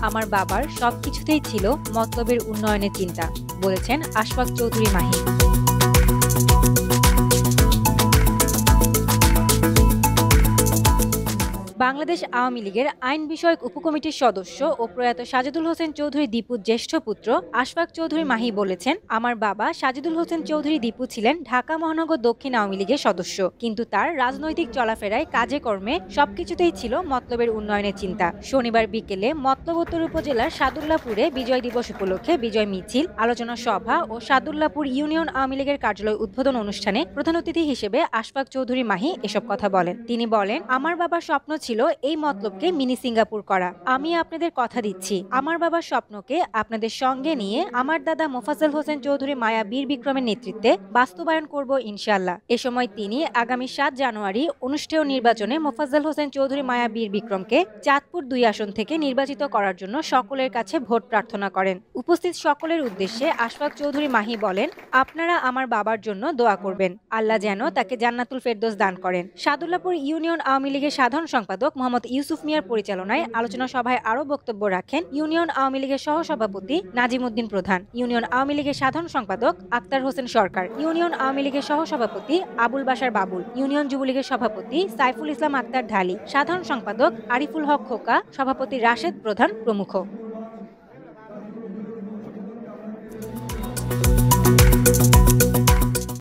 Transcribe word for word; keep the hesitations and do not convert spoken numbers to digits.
আমার বাবার সবকিছুতেই ছিল মতলবের উন্নয়নের চিন্তা, বলেছেন আশফাক চৌধুরী মাহি। বাংলাদেশ আওয়ামী লীগের আইন বিষয়ক উপকমিটির সদস্য ও প্রয়াত সাজেদুল হোসেন চৌধুরী দীপুর জ্যেষ্ঠ পুত্র আশফাক চৌধুরী মাহি বলেছেন, আমার বাবা সাজেদুল হোসেন চৌধুরী দীপু ছিলেন ঢাকা মহানগর দক্ষিণ আওয়ামী লীগের সদস্য, কিন্তু তার রাজনৈতিক চলাফেরায় কাজে কর্মে সবকিছুতেই ছিল মতলবের উন্নয়নের চিন্তা। শনিবার বিকেলে মতলব উত্তর উপজেলার সাদুল্লাপুরে বিজয় দিবস উপলক্ষে বিজয় মিছিল, আলোচনা সভা ও সাদুল্লাপুর ইউনিয়ন আওয়ামী লীগের কার্যালয় উদ্বোধন অনুষ্ঠানে প্রধান অতিথি হিসেবে আশফাক চৌধুরী মাহি এসব কথা বলেন। তিনি বলেন, আমার বাবার স্বপ্ন ছিল এই মতলবকে মিনি সিঙ্গাপুর করা। আমি আপনাদের কথা দিচ্ছি, আমার বাবার স্বপ্নকে আপনাদের সঙ্গে নিয়ে আমার দাদা মোফাজ্জল হোসেন চৌধুরী মায়া বীর বিক্রমের নেতৃত্বে বাস্তবায়ন করব ইনশাআল্লাহ। এ সময় তিনি আগামী সাত জানুয়ারি অনুষ্ঠেয় নির্বাচনে মোফাজ্জল হোসেন চৌধুরী মায়া বীর বিক্রমকে চাঁদপুর দুই আসন থেকে নির্বাচিত করার জন্য সকলের কাছে ভোট প্রার্থনা করেন। উপস্থিত সকলের উদ্দেশ্যে আশফাক চৌধুরী মাহি বলেন, আপনারা আমার বাবার জন্য দোয়া করবেন, আল্লাহ যেন তাকে জান্নাতুল ফেরদৌস দান করেন। সাদুল্লাপুর ইউনিয়ন আওয়ামী লীগের সাধারণ সম্পাদক মোহাম্মদ ইউসুফ মিয়ার পরিচালনায় আলোচনা সভায় আরও বক্তব্য রাখেন ইউনিয়ন আওয়ামী লীগের সহসভাপতি নাজিম উদ্দিন প্রধান, ইউনিয়ন আওয়ামী লীগের সাধারণ সম্পাদক আক্তার হোসেন সরকার, ইউনিয়ন আওয়ামী লীগের সহসভাপতি আবুল বাশার বাবুল, ইউনিয়ন যুবলীগের সভাপতি সাইফুল ইসলাম আক্তার ঢালি, সাধারণ সম্পাদক আরিফুল হক খোকা, সভাপতি রাশেদ প্রধান প্রমুখ।